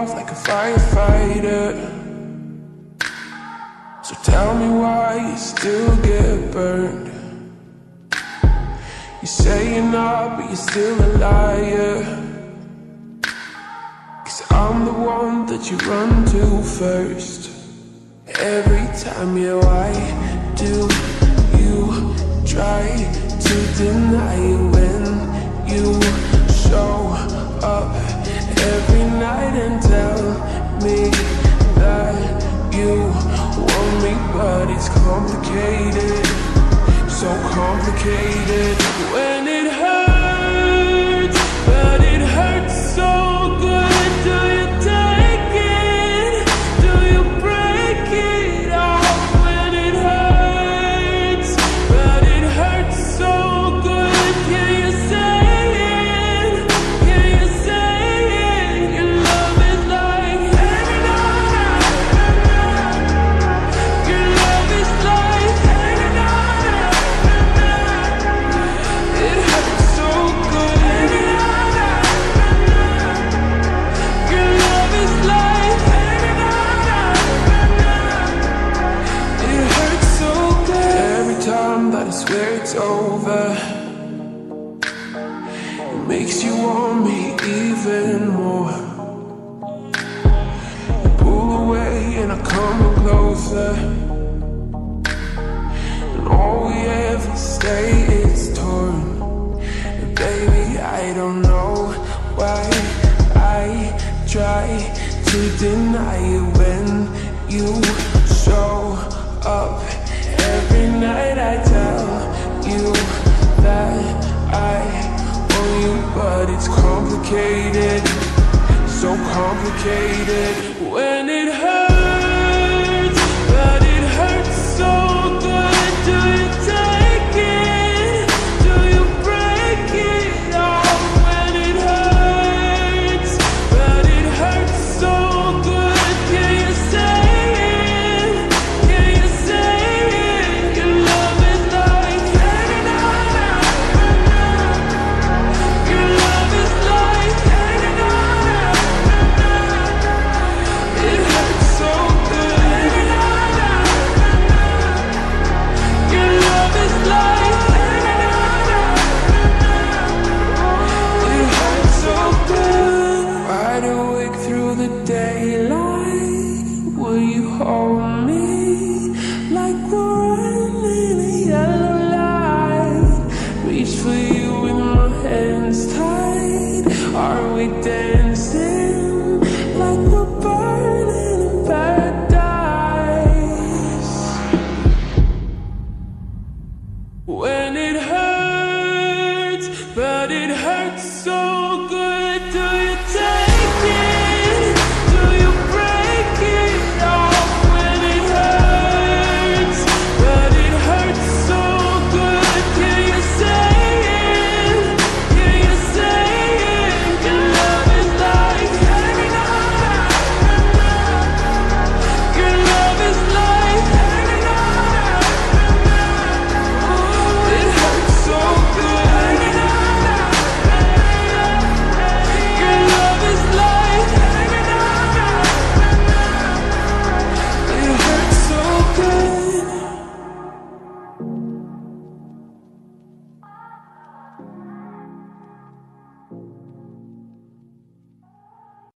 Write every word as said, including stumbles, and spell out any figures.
off like a firefighter. So tell me why you still get burned. You say you're not, but you're still a liar. 'Cause I'm the one that you run to first. Every time, yeah, why do you try to deny it when you show up every night and tell me that you want me? But it's complicated, so complicated. When it hurts, but it hurts so good. Do you take it? Do you break it off? When it hurts, but it hurts so good. Can you say it? Can you say it? Your love is like hanging on. Your love is like hanging on. It hurts so good. Your love is like hanging on. It hurts so good. Every time that I swear it's over, it makes you want me even more. You pull away and I come closer, and all we ever say is torn. And baby, I don't know why I try to deny it when you show up every night. I tell you that I want you, but it's complicated, so complicated. When it hurts, but it hurts so good. Do you take it? Do you break it off? When it hurts, but it hurts so good. Can you say it? Can you say it? Your love is like hanging on. Your love is like hanging on. It hurts so good. Your love is like hanging on. It hurts so good. Wide awake through the daylight, will you hold me?